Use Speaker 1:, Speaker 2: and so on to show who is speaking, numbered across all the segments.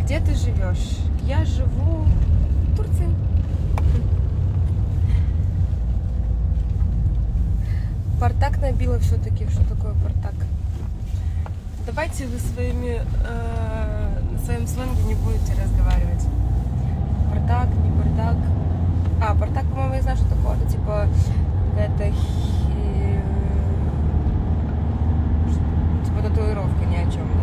Speaker 1: Где ты живешь? Я живу в Турции. Партак набила все-таки. Что такое партак? Давайте вы на своем сленге не будете разговаривать. Партак, не партак. А, партак, по-моему, я знаю, что такое. Это типа какая-то типа татуировка ни о чем, да?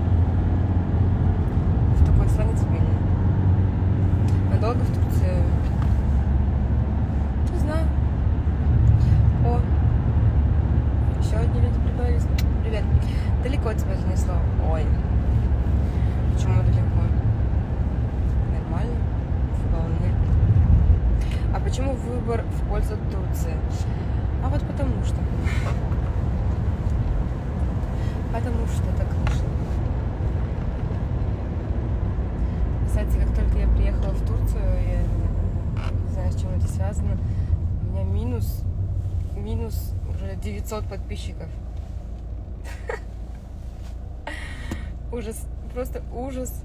Speaker 1: В такой сленг дебильный. Надолго в Турции? Не знаю. О, еще одни люди прибавились. Привет. Далеко тебя занесло? Ой. Почему далеко? Нормально? Вполне. А почему выбор в пользу Турции? А вот потому что. Потому что так вышло. Кстати, как только я приехала в Турцию, я не знаю, с чем это связано, у меня минус уже 900 подписчиков. Ужас, просто ужас.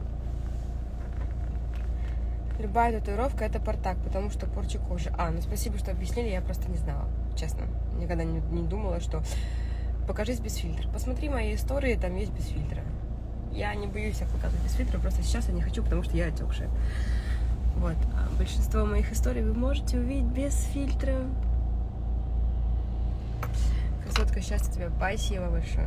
Speaker 1: Любая татуировка — это партак, потому что порча кожи. Ну спасибо, что объяснили, я просто не знала, честно. Никогда не думала, что покажись без фильтра. Посмотри мои истории, там есть без фильтра. Я не боюсь их показывать без фильтра, просто сейчас я не хочу, потому что я отекшая. Вот. А большинство моих историй вы можете увидеть без фильтра. Красотка, счастья тебе, спасибо большое.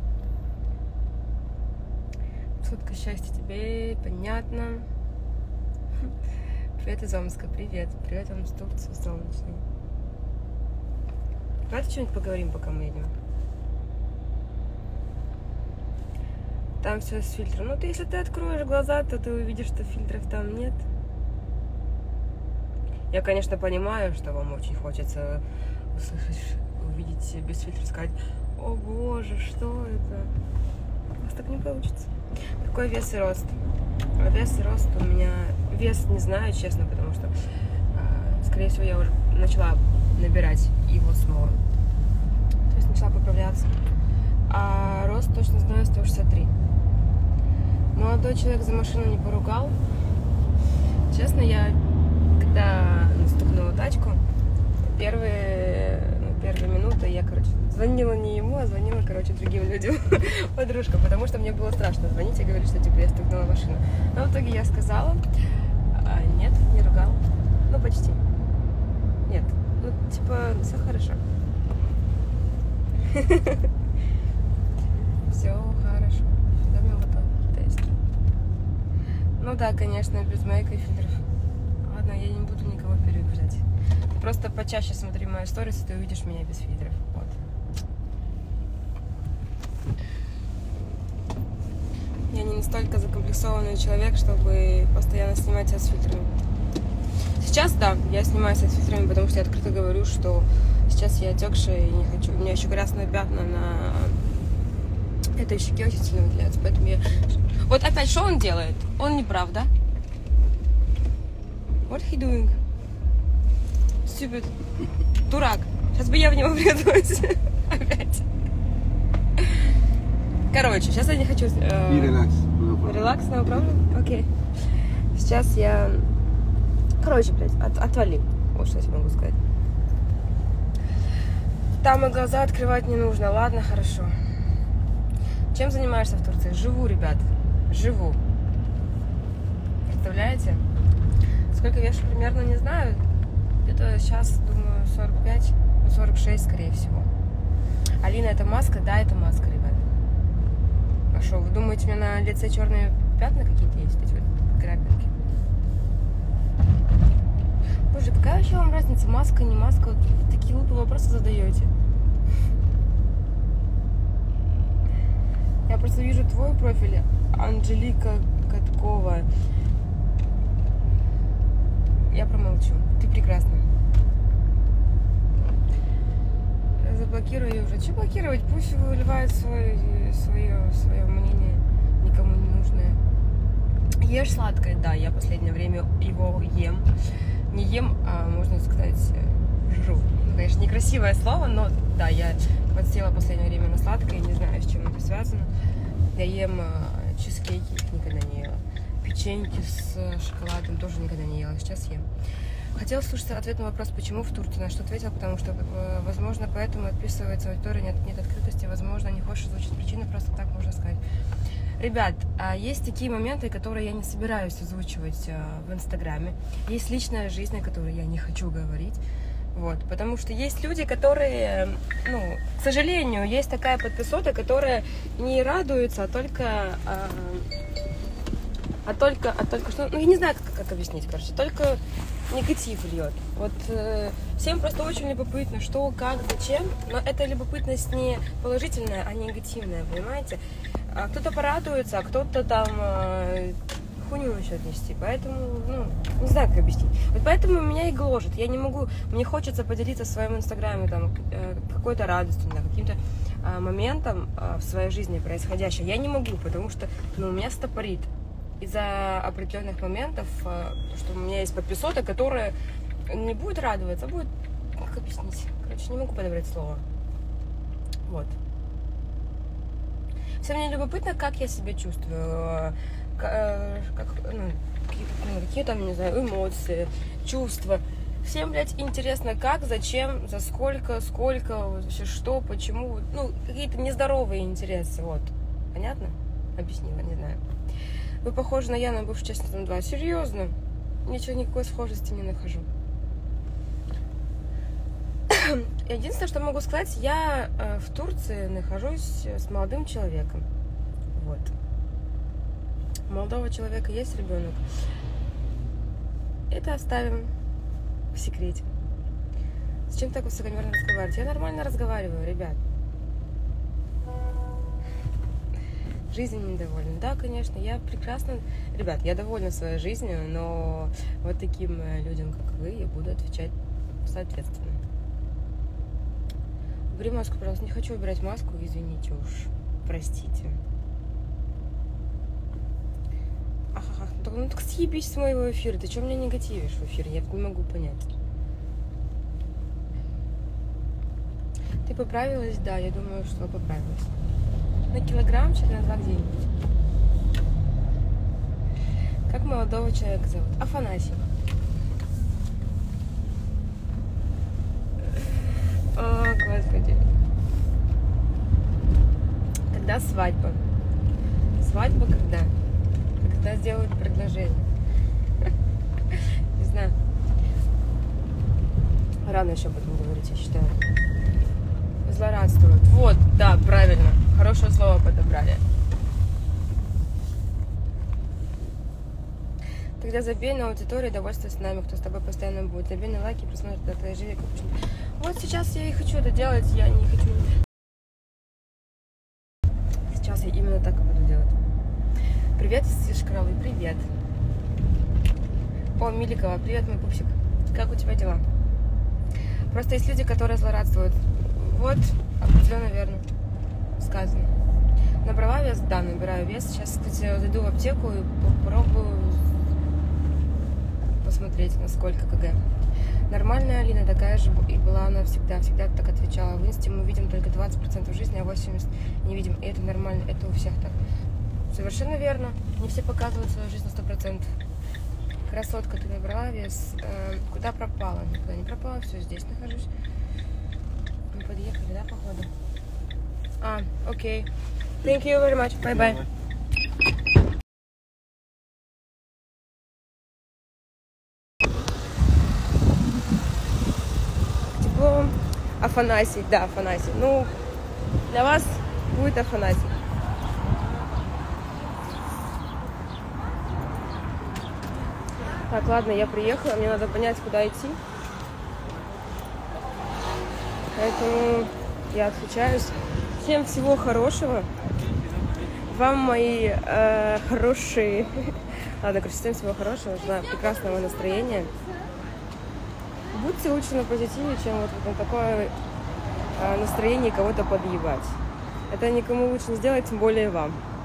Speaker 1: Красотка, счастья тебе, понятно. Привет из Омска, привет. Привет вам из Турции, солнечной. Давайте что-нибудь поговорим, пока мы едем. Там все с фильтром. Ну, если ты откроешь глаза, то ты увидишь, что фильтров там нет. Я, конечно, понимаю, что вам очень хочется услышать, увидеть без фильтра, сказать: о боже, что это? У вас так не получится. Какой вес и рост? Вес и рост у меня... Вес не знаю, честно, потому что, скорее всего, я уже начала набирать его снова. То есть начала поправляться. А рост точно знаю 163. Молодой человек за машину не поругал. Честно, я, когда стукнула тачку, первые минуты я, звонила не ему, а звонила, другим людям, подружкам, потому что мне было страшно звонить и говорить, что, типа, я стукнула машину. Но в итоге я сказала: нет, не ругал. Ну, почти. Нет. Ну, типа, все хорошо. Все хорошо. Доме вот китайский. Ну да, конечно, без мейка и фильтров. Ладно, я не буду никого переубеждать. Ты просто почаще смотри мои сторис, и ты увидишь меня без фильтров. Вот. Я не настолько закомплексованный человек, чтобы постоянно снимать себя с фильтрами. Сейчас, да, я снимаю себя с фильтрами, потому что я открыто говорю, что сейчас я отекшая и не хочу. У меня еще красные пятна на этой щеке очень сильно выделяются, поэтому я... Вот опять, что он делает? Он не прав, да? What he doing? Stupid. Дурак. Сейчас бы я в него врезалась. Опять. Короче, сейчас я не хочу...
Speaker 2: Релакс.
Speaker 1: Релакс, no problem? Окей. Сейчас я... Короче, блядь, отвали. Вот что я тебе могу сказать. Там и глаза открывать не нужно. Ладно, хорошо. Чем занимаешься в Турции? Живу, ребят. Живу. Представляете? Сколько вешу примерно, не знаю. Где-то сейчас, думаю, 45, 46, скорее всего. Алина, это маска? Да, это маска, ребят. А что, вы думаете, у меня на лице черные пятна какие-то есть? Эти вот крапинки? Боже, какая вообще вам разница, маска, не маска? Вот такие глупые вопросы задаете. Я просто вижу твой профиль, Анжелика Каткова. Я промолчу. Ты прекрасна. Заблокирую ее уже. Че блокировать? Пусть выливает свое мнение, никому не нужное. Ешь сладкое? Да, я в последнее время его ем. Не ем, а, можно сказать, жру. Конечно, некрасивое слово, но да, я подсела в последнее время на сладкое, не знаю, с чем это связано. Я ем чизкейки, их никогда не ела. печеньки с шоколадом тоже никогда не ела, сейчас ем. Хотела слушать ответ на вопрос, почему в Турции, на что ответила, потому что, возможно, поэтому отписывается аудитория, нет открытости, возможно, не хочешь озвучить причины, просто так можно сказать. Ребят, есть такие моменты, которые я не собираюсь озвучивать в Инстаграме. Есть личная жизнь, о которой я не хочу говорить. Вот, потому что есть люди, которые, ну, к сожалению, есть такая подписота, которая не радуется, а только что, ну, я не знаю, как объяснить, короче, только негатив льет. Вот всем просто очень любопытно, что, как, зачем, но эта любопытность не положительная, а негативная, понимаете? Кто-то порадуется, а кто-то там хуйню начнет нести, поэтому, ну, не знаю, как объяснить. Вот поэтому меня и гложет, я не могу, мне хочется поделиться в своем инстаграме там какой-то радостью, да, каким-то моментом в своей жизни происходящим. Я не могу, потому что, ну, меня стопорит из-за определенных моментов, что у меня есть подписота, которая не будет радоваться, а будет, как объяснить, короче, не могу подобрать слово. Вот. Всем мне любопытно, как я себя чувствую, какие там, не знаю, эмоции, чувства. Всем, блядь, интересно, как, зачем, за сколько, вообще что, почему. Ну, какие-то нездоровые интересы, вот. Понятно? Объяснила, не знаю. Вы похожи на Яну, бывшую участницу 2. Серьезно? Ничего, никакой схожести не нахожу. Единственное, что могу сказать, я в Турции нахожусь с молодым человеком. Вот. У молодого человека есть ребенок. Это оставим в секрете. Зачем так высокомерно разговаривать? Я нормально разговариваю, ребят. Жизнью недовольна. Да, конечно, я прекрасно... Ребят, я довольна своей жизнью, но вот таким людям, как вы, я буду отвечать соответственно. Убери маску, пожалуйста. Не хочу убирать маску, извините уж. Простите. Ага, ну так съебись с моего эфира. Ты что меня негативишь в эфире? Я не могу понять. Ты поправилась? Да, я думаю, что поправилась. На килограммчик, на 2 где-нибудь. Как молодого человека зовут? Афанасий. О, Господи. Когда свадьба? Свадьба когда? Когда сделают предложение. Не знаю. Рано еще об этом говорить, я считаю. Злорадствуют. Вот, да, правильно. Хорошее слово подобрали. Тогда забей на аудиторию, довольствуйся нами, кто с тобой постоянно будет. Забей на лайки, просмотр до твоей жизни. Вот сейчас я и хочу это делать, я не хочу... Сейчас я именно так и буду делать. Привет, Шкарлы, привет. О, Миликова, привет, мой пупсик. Как у тебя дела? Просто есть люди, которые злорадствуют. Вот, определенно верно сказано. Набрала вес? Да, набираю вес. Сейчас, кстати, зайду в аптеку и попробую посмотреть, насколько кг. Нормальная Алина, такая же и была она всегда так отвечала. В инсте мы видим только 20% жизни, а 80% не видим. И это нормально, это у всех так. Совершенно верно. Не все показывают свою жизнь на 100%. Красотка, ты набрала вес. Куда пропала? Никуда не пропала, все, здесь нахожусь. Мы подъехали, да, походу? Окей. Thank you very much. Bye-bye. Тепло. Афанасий, да, Афанасий. Ну, для вас будет Афанасий. Так, ладно, я приехала, мне надо понять, куда идти. Поэтому я отключаюсь. Всем всего хорошего. Вам мои хорошие... Ладно, короче, всем всего хорошего. Желаю прекрасного настроения. Будьте лучше на позитиве, чем вот на такое настроение кого-то подъебать. Это никому лучше не сделать, тем более вам.